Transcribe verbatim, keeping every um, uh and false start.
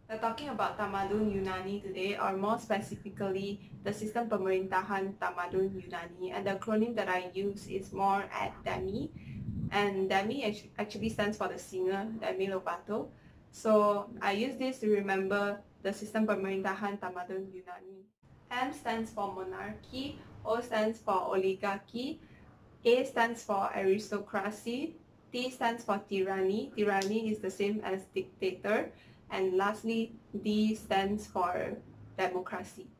We're talking about Tamadun Yunani today, or more specifically, the Sistem Pemerintahan Tamadun Yunani. And the acronym that I use is more at DEMI. And DEMI actually stands for the singer, Demi Lovato. So I use this to remember the Sistem Pemerintahan Tamadun Yunani. M stands for monarchy, O stands for oligarchy, A stands for aristocracy, T stands for tyranny. Tyranny is the same as dictator. And lastly, D stands for democracy.